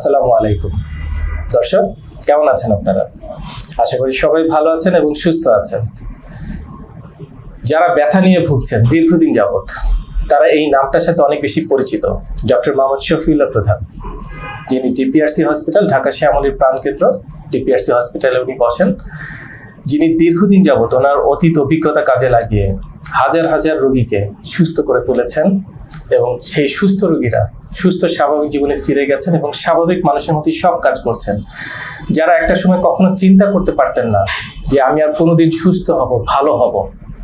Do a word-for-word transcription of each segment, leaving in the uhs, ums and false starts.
আসসালামু আলাইকুম দর্শক, কেমন আছেন আপনারা? আশা করি সবাই ভালো আছেন এবং সুস্থ আছেন। যারা ব্যথা নিয়ে ভুগছেন দীর্ঘদিন যাবত, তারা এই নামটার সাথে অনেক বেশি পরিচিত। ডক্টর মোহাম্মদ শফিউল্লাহ প্রধান, যিনি ডিপিআরসি হসপিটাল, ঢাকা শ্যামলির প্রাণকেন্দ্র ডিপিআরসি হসপিটালে উনি বসেন, যিনি দীর্ঘদিন যাবত ওনার অতীত অভিজ্ঞতা কাজে লাগিয়ে হাজার হাজার রোগীকে সুস্থ করে তুলেছেন এবং সেই সুস্থ রোগীরা সুস্থ স্বাভাবিক জীবনে ফিরে গেছেন এবং স্বাভাবিক মানুষের মতোই সব কাজ করছেন। যারা একটা সময় কখনো চিন্তা করতে পারতেন না যে আমি আর কোনোদিন সুস্থ হব, ভালো হব,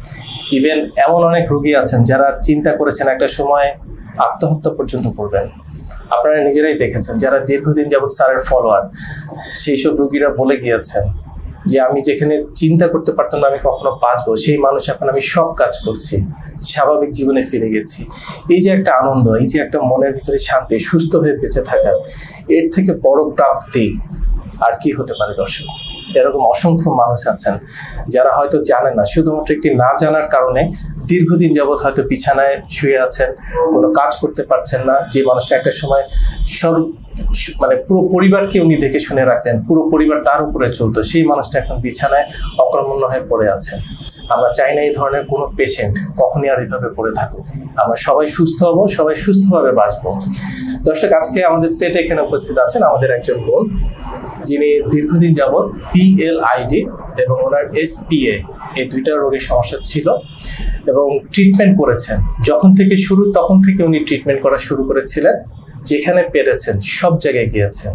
ইভেন এমন অনেক রোগী আছেন যারা চিন্তা করেছেন একটা সময় আত্মহত্যা পর্যন্ত করবেন। আপনারা নিজেরাই দেখেছেন, যারা দীর্ঘদিন যাবৎ স্যারের ফলোয়ার, সেই সব রোগীরা বলে গিয়েছেন যে আমি যেখানে চিন্তা করতে পারতাম না আমি কখনো বাঁচবো, সেই মানুষ এখন আমি সব কাজ করছি, স্বাভাবিক জীবনে ফিরে গেছি। এই যে একটা আনন্দ, এই যে একটা মনের ভিতরে শান্তি, সুস্থ হয়ে বেঁচে থাকার, এর থেকে বড় প্রাপ্তি আর কি হতে পারে দর্শক? এরকম অসংখ্য মানুষ আছেন যারা হয়তো জানেন না, শুধুমাত্র একটি না জানার কারণে দীর্ঘদিন যাবৎ হয়তো বিছানায় শুয়ে আছেন, কোনো কাজ করতে পারছেন না। যে মানুষটা একটা সময় সর্ব মানে পুরো পরিবারকে উনি দেখে শুনে রাখতেন, পুরো পরিবার তার উপরে চলতো, সেই মানুষটা এখন বিছানায় অকর্মণ্য হয়ে পড়ে আছেন। আমরা চাই না এই ধরনের কোনো পেশেন্ট কখনই আর এইভাবে পড়ে থাকুক। আমরা সবাই সুস্থ হব, সবাই সুস্থভাবে বাঁচবো। দর্শক, আজকে আমাদের সেটে এখানে উপস্থিত আছেন আমাদের একজন বোন, যিনি দীর্ঘদিন যাবৎ পিএলআইডি এবং ওনার এসপিএ এই দুইটা রোগের সমস্যা ছিল এবং ট্রিটমেন্ট করেছেন। যখন থেকে শুরু তখন থেকে উনি ট্রিটমেন্ট করা শুরু করেছিলেন। যেখানে পেরেছেন সব জায়গায় গিয়েছেন,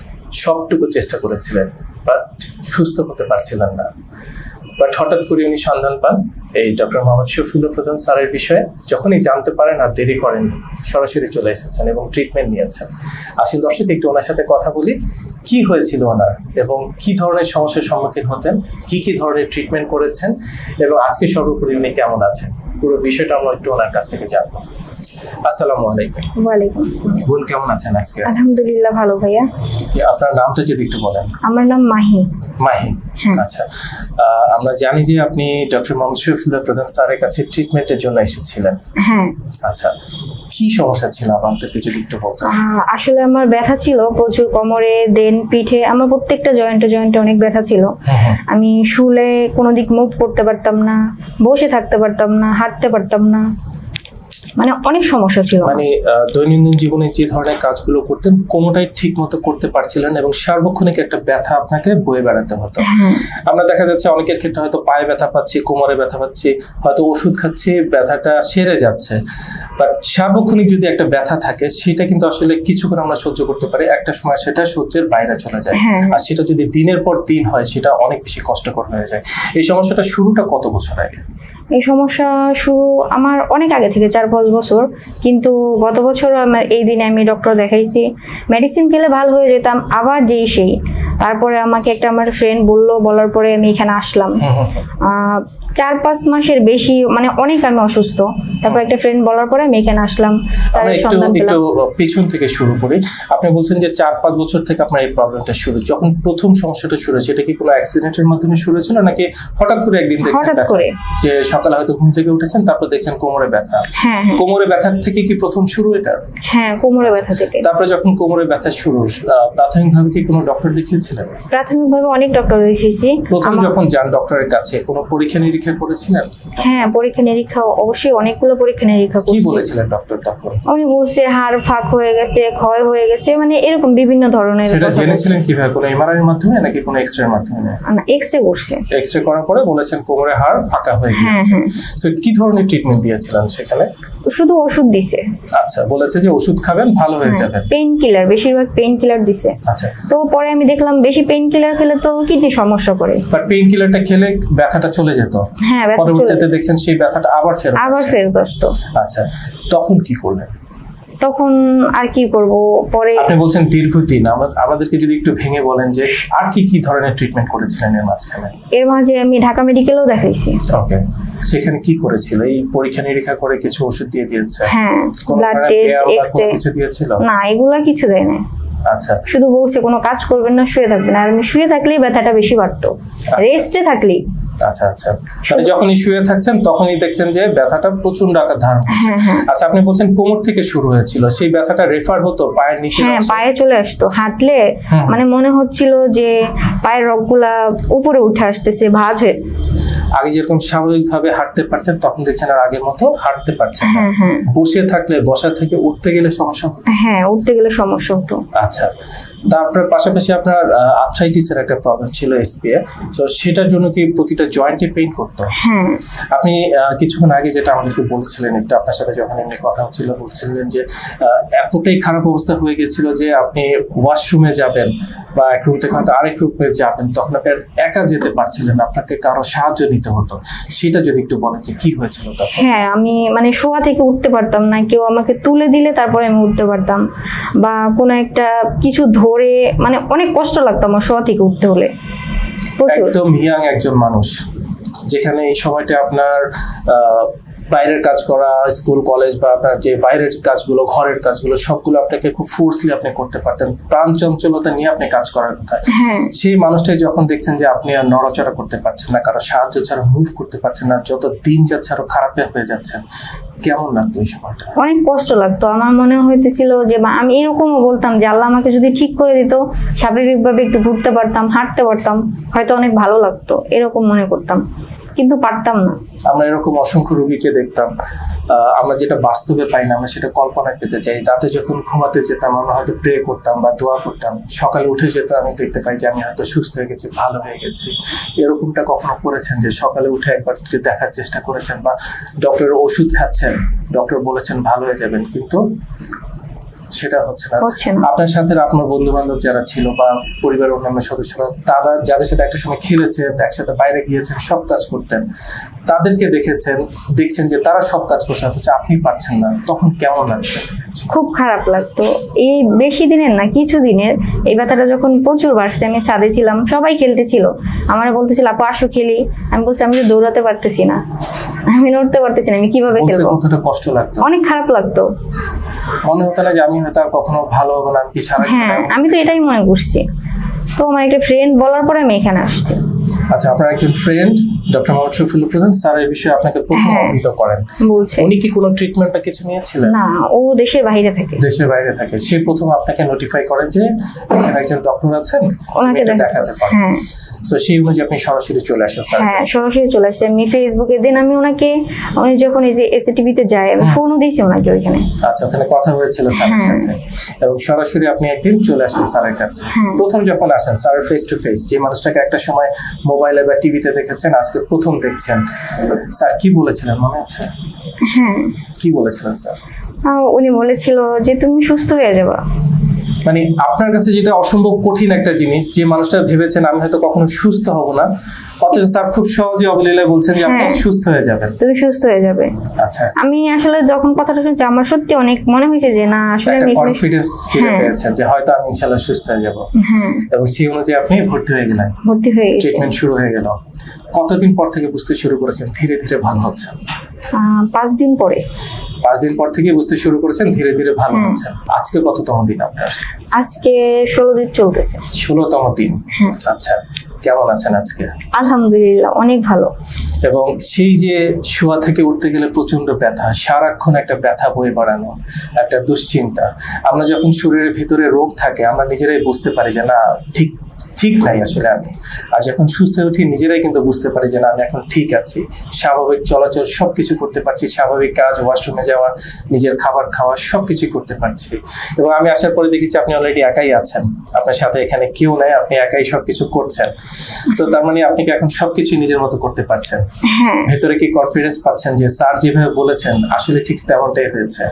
সবটুকু চেষ্টা করেছিলেন, বাট সুস্থ হতে পারছিলেন না। বাট হঠাৎ করে উনি সন্ধান পান এই ডক্টর মোহাম্মদ শফিউল্লাহ প্রধান স্যারের বিষয়ে। যখনই জানতে পারেন আর দেরি করেন, সরাসরি চলে এসেছেন এবং ট্রিটমেন্ট নিয়েছেন। আসুন দর্শক, একটু ওনার সাথে কথা বলি, কি হয়েছিল ওনার এবং কি ধরনের সমস্যার সম্মুখীন হতেন, কি কি ধরনের ট্রিটমেন্ট করেছেন এবং আজকে সর্বোপরি উনি কেমন আছেন, পুরো বিষয়টা আমরা একটু ওনার কাছ থেকে জানবো। আসসালামু আলাইকুম। ওয়ালাইকুম আসসালাম। বোন, কেমন আছেন আজকে? আলহামদুলিল্লাহ, ভালো ভাইয়া। আপনার নামটা যদি একটু বলেন। আমার নাম মাহি। মাহি, আচ্ছা। আমরা জানি যে আপনি ডক্টর মোহাম্মদ শফিউল্লাহ প্রধান স্যারের কাছে ট্রিটমেন্টের জন্য এসেছিলেন। হ্যাঁ। আচ্ছা, কি সমস্যা ছিল আপনাদেরকে যদি একটু বলতেন? আসলে আমার ব্যথা ছিল প্রচুর, কোমরে, দেন পিঠে, আমার প্রত্যেকটা জয়েন্টে জয়েন্টে অনেক ব্যথা ছিল। আমি শুলে কোনো দিক মুভ করতে পারতাম না, বসে থাকতে পারতাম না, হাঁটতে পারতাম না, মানে অনেক সমস্যা ছিল। মানে দৈনন্দিন জীবনে যে ধরনের কাজগুলো করতেন কোনোটাই ঠিক মতো করতে পারছিলেন এবং সার্বক্ষণিক একটা ব্যথা আপনাকে বয়ে বেড়াতে হতো। আমরা দেখা যাচ্ছে অনেকের ক্ষেত্রে হয়তো পায়ে ব্যথা পাচ্ছি, কোমরে ব্যথা পাচ্ছি, হয়তো ওষুধ খাচ্ছি, ব্যথাটা সেরে যাচ্ছে। বাট সার্বক্ষণিক যদি একটা ব্যথা থাকে, সেটা কিন্তু আসলে কিছুক্ষণ আমরা সহ্য করতে পারি, একটা সময় সেটা সহ্যের বাইরে চলে যায়। আর সেটা যদি দিনের পর দিন হয়, সেটা অনেক বেশি কষ্টকর হয়ে যায়। এই সমস্যাটা শুরুটা কত বছর আগে? এই সমস্যা শুরু আমার অনেক আগে থেকে, চার পাঁচ বছর। কিন্তু গত বছর আমার এই দিনে আমি ডক্টর দেখাইছি, মেডিসিন খেলে ভালো হয়ে যেতাম, আবার যেই সেই। তারপরে আমাকে একটা আমার ফ্রেন্ড বললো, বলার পরে আমি এখানে আসলাম। চার পাঁচ মাসের বেশি, মানে অনেক আমি অসুস্থ। তারপর একটা ফ্রেন্ড বলার পরে আমি এখানে আসলাম, স্যারের সন্ধান পেলাম। একটু পিছন থেকে শুরু করি। আপনি বলছেন যে চার পাঁচ বছর থেকে আপনার এই প্রবলেমটা শুরু। যখন প্রথম সমস্যাটা শুরু হয়েছে, এটা কি কোনো অ্যাক্সিডেন্টের মাধ্যমে শুরু হয়েছিল নাকি হঠাৎ করে একদিন দেখছেন যে সকালে হয়তো ঘুম থেকে উঠেছেন, তারপর দেখছেন কোমরে ব্যথা? হ্যাঁ। কোমরে ব্যথার থেকে কি প্রথম শুরু এটা? হ্যাঁ, কোমরে ব্যথা থেকে। তারপর যখন কোমরে ব্যথা শুরু, প্রাথমিকভাবে কি কোনো ডক্টর দেখিয়েছিলেন? প্রাথমিকভাবে অনেক ডক্টর দেখিয়েছি। প্রথম যখন যান ডক্টরের কাছে, কোনো পরীক্ষা নিরীক্ষা করেছিলেন? হ্যাঁ, পরীক্ষা নিরীক্ষা অবশ্যই অনেকগুলো পরীক্ষা নিরীক্ষা করেছি। কি বলেছিলেন ডক্টর তখন? উনি বলছে হাড় ফাঁক হয়ে গেছে, ক্ষয় হয়ে গেছে, মানে এরকম বিভিন্ন ধরনের। সেটা জেনেছিলেন কিভাবে? কোনো এমআরআই এর মাধ্যমে নাকি কোনো এক্স-রে এর মাধ্যমে? না, এক্স-রে করছে। এক্স-রে করার পরে বলেছেন কোমরে হাড় ফাঁকা হয়ে গেছে। হ্যাঁ হ্যাঁ। সো কি ধরনের ট্রিটমেন্ট দিয়েছিলেন সেখানে? শুধু ওষুধ দিছে। আচ্ছা, বলেছে যে ওষুধ খাবেন ভালো হয়ে যাবে। পেইন কিলার, বেশিরভাগ পেইন কিলার দিছে। আচ্ছা। তো পরে আমি দেখলাম বেশি পেইন কিলার খেলে তো কিডনি সমস্যা করে। বাট পেইন কিলারটা খেলে ব্যথাটা চলে যেত। হ্যাঁ, পরবর্তীতে দেখছেন সেই ব্যথাটা আবার ফেরত আবার ফেরত আসতো। আচ্ছা, তখন কি করলেন? তখন আর কি করব, পরে আপনি বলছেন দীর্ঘদিন, আমাদেরকে যদি একটু ভেঙে বলেন যে আর কি কি ধরনের ট্রিটমেন্ট করেছিলেন এর মাঝখানে? এর মাঝে আমি ঢাকা মেডিকেলেও দেখাইছি। ওকে, সেখানে কি করেছিল? এই পরীক্ষা নিরীক্ষা করে কিছু ওষুধ দিয়ে দিয়েছে? হ্যাঁ, ব্লাড টেস্ট, এক্স-রে কিছু দিয়েছিল? না, এগুলা কিছু দেয় না। আচ্ছা, শুধু বলছে কোনো কাজ করবেন না, শুয়ে থাকবেন। আর আমি শুয়ে থাকলেই ব্যথাটা বেশি বাড়তো, রেস্টে থাকলেই। আচ্ছা আচ্ছা, মানে যখনই শুয়ে থাকছেন তখনই দেখছেন যে ব্যথাটা প্রচন্ড আকার ধারণ করছে। আচ্ছা, আপনি বলছেন কোমর থেকে শুরু হয়েছিল, সেই ব্যথাটা রেফার হতো পায়ের নিচে? হ্যাঁ, পায়ে চলে আসতো। হাঁটলে মানে মনে হচ্ছিল যে পায়ের রগগুলা উপরে উঠে আসতেছে ভাঁজ হয়ে। আগে যেরকম স্বাভাবিকভাবে হাঁটতে পারতেন তখন দেখছেন আর আগের মতো হাঁটতে পারছেন না। বসে থাকলে, বসা থেকে উঠতে গেলে সমস্যা হতো? হ্যাঁ, উঠতে গেলে সমস্যা হতো। আচ্ছা, তারপর পাশাপাশি আপনার আর্থ্রাইটিসের একটা প্রবলেম ছিল এসপিএ, তো সেটার জন্য কি প্রতিটা জয়েন্টে পেইন করতো? হ্যাঁ। আপনি কিছুক্ষণ আগে যেটা আমাদেরকে বলছিলেন, একটু আপনার সাথে যখন এমনি কথা হচ্ছিল বলছিলেন যে এতটাই খারাপ অবস্থা হয়ে গেছিল যে আপনি ওয়াশরুমে যাবেন বা এক রুম থেকে হয়তো আরেক রুমে যাবেন, তখন আপনি একা যেতে পারছিলেন, আপনাকে কারো সাহায্য নিতে হতো। সেটা যদি একটু বলেন যে কি হয়েছিল তখন? হ্যাঁ, আমি মানে শোয়া থেকে উঠতে পারতাম না, কেউ আমাকে তুলে দিলে তারপরে আমি উঠতে পারতাম, বা কোনো একটা কিছু ধরে, মানে অনেক কষ্ট লাগতো আমার শোয়া থেকে উঠতে হলে। একদম ইয়াং একজন মানুষ, যেখানে এই সময়টা আপনার বাইরের কাজ করা, স্কুল কলেজ বা আপনার যে বাইরের কাজগুলো, ঘরের কাজগুলো সবগুলো আপনাকে খুব ফোর্সলি আপনি করতে পারতেন, প্রাণ চঞ্চলতা নিয়ে আপনি কাজ করার কথা। সেই মানুষটাই যখন দেখছেন যে আপনি আর নড়াচড়া করতে পারছেন না, কারো সাহায্য ছাড়া মুভ করতে পারছেন না, যত দিন যাচ্ছে আরো খারাপ হয়ে যাচ্ছেন, কেমন লাগতো এই সময়টা? অনেক কষ্ট লাগতো। আমার মনে হইতেছিল যে আমি এরকমও বলতাম যে আল্লাহ আমাকে যদি ঠিক করে দিত, স্বাভাবিকভাবে একটু ঘুরতে পারতাম, হাঁটতে পারতাম, হয়তো অনেক ভালো লাগতো, এরকম মনে করতাম, কিন্তু পারতাম না। আমরা এরকম অসংখ্য রোগীকে দেখতাম, আমরা যেটা বাস্তবে পাই না আমরা সেটা কল্পনায় পেতে চাই। রাতে যখন ঘুমাতে যেতাম আমরা হয়তো প্রে করতাম বা দোয়া করতাম, সকালে উঠে যেতাম আমি দেখতে পাই যে আমি হয়তো সুস্থ হয়ে গেছি, ভালো হয়ে গেছি। এরকমটা কখনো করেছেন যে সকালে উঠে একবার দেখার চেষ্টা করেছেন, বা ডক্টরের ওষুধ খাচ্ছেন, ডক্টর বলেছেন ভালো হয়ে যাবেন, কিন্তু সেটা হচ্ছে না? আপনার সাথে আপনার বন্ধু বান্ধব যারা ছিল বা পরিবারের অন্যান্য সদস্যরা, তারা যাদের সাথে একটা সময় খেলেছেন, একসাথে বাইরে গিয়েছেন, সব কাজ করতেন, তাদেরকে দেখেছেন, দেখছেন যে তারা সব কাজ করছে অথচ আপনি পারছেন না, তখন কেমন লাগছে? খুব খারাপ লাগতো। এই বেশি দিনের না, কিছু দিনের এই ব্যথাটা যখন প্রচুর বাড়ছে, আমি ছাদে ছিলাম, সবাই খেলতেছিল, আমার বলতেছিল আপু আসো খেলি, আমি বলছি আমি তো দৌড়াতে পারতেছি না, আমি নড়তে পারতেছি না, আমি কিভাবে খেলবো? কতটা কষ্ট লাগতো? অনেক খারাপ লাগতো। মনে হতো না যে আমি হয়তো আর কখনো ভালো হবো না, আমি কি সারা? হ্যাঁ, আমি তো এটাই মনে করছি। তো আমার একটা ফ্রেন্ড বলার পরে আমি এখানে আসছি। আচ্ছা, আপনার একজন ফ্রেন্ড ডক্টর মোহাম্মদ শফিউল্লাহ প্রধান স্যার এই বিষয়ে আপনাকে প্রথম অবহিত করেন, উনি কি কোনো ট্রিটমেন্ট বা কিছু নিয়েছিলেন? না, ও দেশের বাইরে থাকে। দেশের বাইরে থাকে, সে প্রথম আপনাকে নোটিফাই করেন যে এখানে একজন ডক্টর আছেন, ওনাকে দেখাতে পারেন। হ্যাঁ, সো সেই অনুযায়ী আপনি সরাসরি চলে আসেন স্যার? হ্যাঁ, সরাসরি চলে আসছি আমি ফেসবুকে। দিন আমি ওনাকে, উনি যখন এই যে এসিটিভিতে যায়, আমি ফোনও দিয়েছি ওনাকে ওইখানে। আচ্ছা, ওখানে কথা হয়েছিল স্যারের সাথে, এবং সরাসরি আপনি একদিন চলে আসেন স্যারের কাছে। প্রথম যখন আসেন স্যারের ফেস টু ফেস, যে মানুষটাকে একটা সময় মোবাইলে বা টিভিতে দেখেছেন, আজকে প্রথম দেখছেন, স্যার কি বলেছিলেন মনে আছে? হ্যাঁ, কি বলেছিলেন স্যার? উনি বলেছিল যে তুমি সুস্থ হয়ে যাবে। মানে আপনার কাছে যেটা অসম্ভব কঠিন একটা জিনিস, যে মানুষটা ভেবেছেন আমি হয়তো কখনো সুস্থ হব না, অথচ স্যার খুব সহজে অবলীলায় বলছেন যে আপনি সুস্থ হয়ে যাবেন, তুমি সুস্থ হয়ে যাবে। আচ্ছা, আমি আসলে যখন কথাটা শুনছি আমার সত্যি অনেক মনে হয়েছে যে না, আসলে আমি কনফিডেন্স ফিরে পেয়েছেন যে হয়তো আমি ইনশাআল্লাহ সুস্থ হয়ে যাব। হ্যাঁ, এবং সেই অনুযায়ী আপনি ভর্তি হয়ে গেলেন। ভর্তি হয়ে গেছি, ট্রিটমেন্ট শুরু হয়ে গেল। কতদিন পর থেকে বুঝতে শুরু করেছেন ধীরে ধীরে ভালো হচ্ছে? পাঁচ দিন পরে। পাঁচ দিন পর থেকে বুঝতে শুরু করেছেন ধীরে ধীরে ভালো হচ্ছে। আজকে কততম দিন আপনার? আজকে ষোলো দিন চলতেছে। ষোলোতম দিন। আচ্ছা, কেমন আছেন আজকে? আলহামদুলিল্লাহ, অনেক ভালো। এবং সেই যে শোয়া থেকে উঠতে গেলে প্রচন্ড ব্যথা, সারাক্ষণ একটা ব্যথা বয়ে বেড়ানো, একটা দুশ্চিন্তা, আমরা যখন শরীরের ভিতরে রোগ থাকে আমরা নিজেরাই বুঝতে পারি যে না ঠিক ঠিক নাই আসলে আমি, আর যখন সুস্থ হয়ে উঠি নিজেরাই কিন্তু বুঝতে পারি যে না আমি এখন ঠিক আছি, স্বাভাবিক চলাচল সবকিছু করতে পারছি, স্বাভাবিক কাজ, ওয়াশরুমে যাওয়া, নিজের খাবার খাওয়া সবকিছু করতে পারছি। এবং আমি আসার পরে দেখেছি আপনি অলরেডি একাই আছেন, আপনার সাথে এখানে কেউ নাই, আপনি একাই সবকিছু করছেন। তো তার মানে আপনি কি এখন সবকিছু নিজের মতো করতে পারছেন? ভেতরে কি কনফিডেন্স পাচ্ছেন যে স্যার যেভাবে বলেছেন আসলে ঠিক তেমনটাই হয়েছে?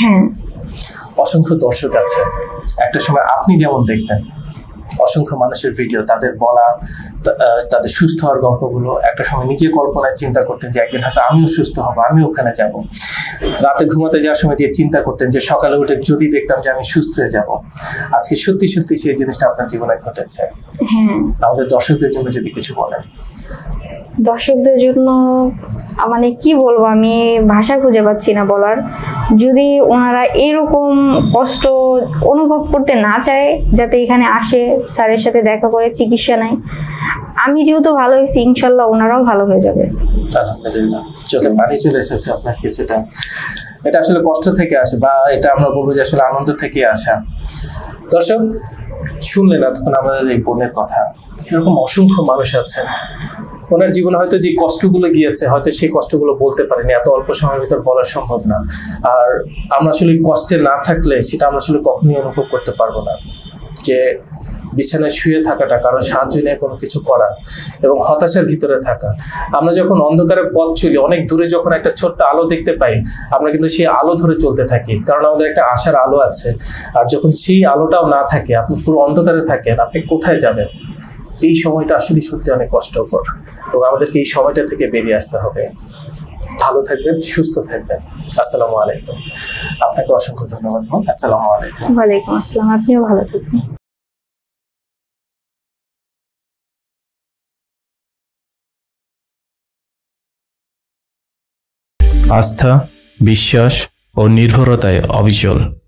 অসংখ্য দর্শক আছে, একটা সময় আপনি যেমন দেখতেন অসংখ্য মানুষের ভিডিও, তাদের বলা, তাদের সুস্থ হওয়ার গল্পগুলো, একটা সময় নিজে কল্পনায় চিন্তা করতেন যে একদিন হয়তো আমিও সুস্থ হব, আমি ওখানে যাব। রাতে ঘুমাতে যাওয়ার সময় যে চিন্তা করতেন যে সকালে উঠে যদি দেখতাম যে আমি সুস্থ হয়ে যাব। আজকে সত্যি সত্যি সেই জিনিসটা আপনার জীবনে ঘটেছে। আমাদের দর্শকদের জন্য যদি কিছু বলেন। দর্শকদের জন্য মানে কি বলবো, আমি ভাষা খুঁজে পাচ্ছি না বলার। যদি ওনারা এরকম কষ্ট অনুভব করতে না চায়, যাতে এখানে আসে, স্যারের সাথে দেখা করে চিকিৎসা নেয়, আমি যেহেতু ভালো হয়েছি, ইনশাল্লাহ ওনারাও ভালো হয়ে যাবে। আলহামদুলিল্লাহ, চোখে পানি চলে এসেছে আপনার কিছুটা। এটা আসলে কষ্ট থেকে আসে, বা এটা আমরা বলবো যে আসলে আনন্দ থেকে আসা। দর্শক শুনলেন এতক্ষণ আমাদের এই বোনের কথা। এরকম অসংখ্য মানুষ আছে, ওনার জীবনে হয়তো যে কষ্টগুলো গিয়েছে, হয়তো সেই কষ্টগুলো বলতে পারেনি, এত অল্প সময়ের ভিতর বলা সম্ভব না। আর আমরা আসলে কষ্টে না থাকলে সেটা আমরা আসলে কখনই অনুভব করতে পারবো না, যে বিছানায় শুয়ে থাকাটা, কারণ সাহায্য নিয়ে কোনো কিছু করা, এবং হতাশার ভিতরে থাকা। আমরা যখন অন্ধকারে পথ চলি, অনেক দূরে যখন একটা ছোট্ট আলো দেখতে পাই, আমরা কিন্তু সেই আলো ধরে চলতে থাকি, কারণ আমাদের একটা আশার আলো আছে। আর যখন সেই আলোটাও না থাকে, আপনি পুরো অন্ধকারে থাকেন, আপনি কোথায় যাবেন? এই সময়টা আসলে সত্যি অনেক কষ্টকর, এবং আমাদেরকে এই সময়টা থেকে বেরিয়ে আসতে হবে। ভালো থাকবেন, সুস্থ থাকবেন। আসসালামু আলাইকুম। আপনাকে অসংখ্য ধন্যবাদ। আসসালামু আলাইকুম। ওয়ালাইকুম আসসালাম। আপনিও ভালো থাকবেন। আস্থা, বিশ্বাস ও নির্ভরতায় অবিচল।